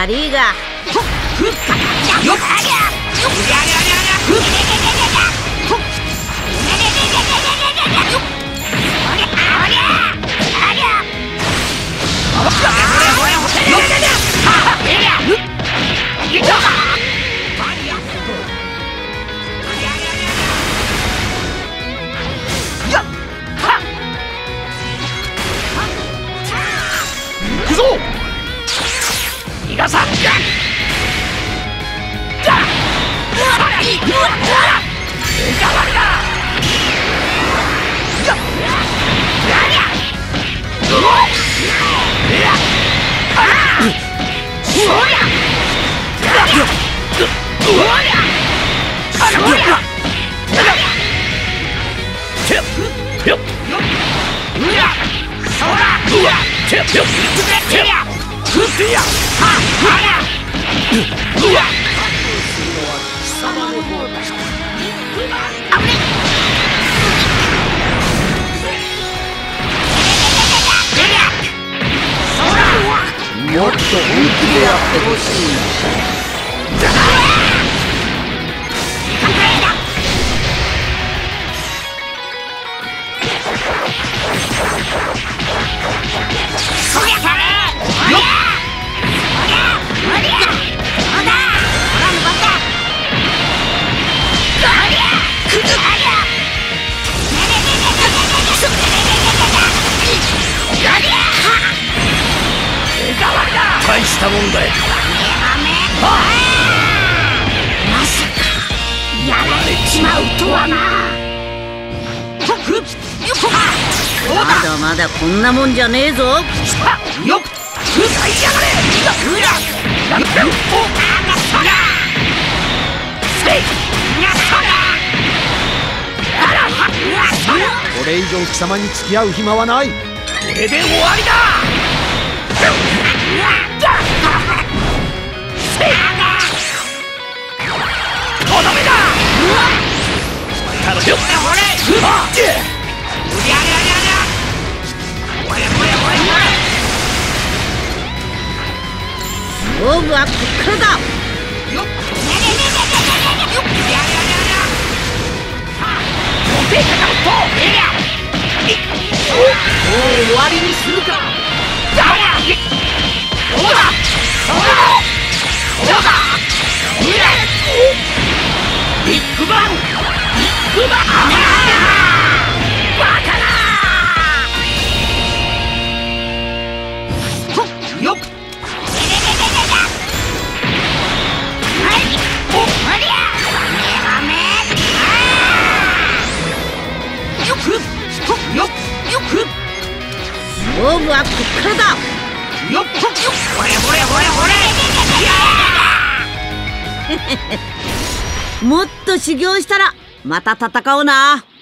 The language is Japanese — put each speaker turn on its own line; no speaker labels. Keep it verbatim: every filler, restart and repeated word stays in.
悪いが。よっ行くぞ逃がさんもっと本気でやってほしい。大したもんだよ。まさかやられちまうとはな。まだまだこんなもんじゃねえぞ。よっやがれ。これ以上貴様に付き合う暇はない。これで終わりだ。とどめだ。勝負はこっからだ。もう終わりにするか。ビッグバンビッグバンバカな。よっ勝負はこっからだ。よっほれほれほれほれ。もっと修行したらまた戦おうな。